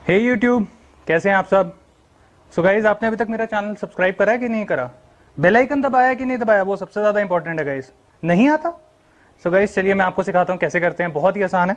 हे YouTube, कैसे हैं आप सब। सो गाइज, आपने अभी तक मेरा चैनल सब्सक्राइब करा है कि नहीं करा, बेल आइकन दबाया है कि नहीं दबाया, वो सबसे ज्यादा इंपॉर्टेंट है गाइज। नहीं आता? सो गाइज चलिए मैं आपको सिखाता हूँ कैसे करते हैं, बहुत ही आसान है।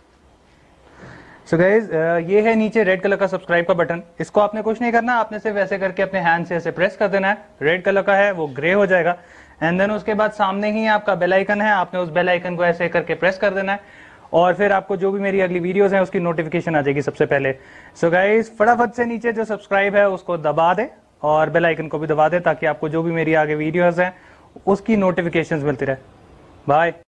सो गाइज ये है नीचे रेड कलर का सब्सक्राइब का बटन। इसको आपने कुछ नहीं करना, आपने सिर्फ ऐसे करके अपने हैंड से ऐसे प्रेस कर देना है। रेड कलर का है वो ग्रे हो जाएगा। एंड देन उसके बाद सामने ही आपका बेल आइकन है, आपने उस बेल आइकन को ऐसे करके प्रेस कर देना है और फिर आपको जो भी मेरी अगली वीडियोस हैं उसकी नोटिफिकेशन आ जाएगी सबसे पहले। सो गाइज फटाफट से नीचे जो सब्सक्राइब है उसको दबा दे और बेल आइकन को भी दबा दे ताकि आपको जो भी मेरी आगे वीडियोस हैं उसकी नोटिफिकेशंस मिलती रहे। बाय।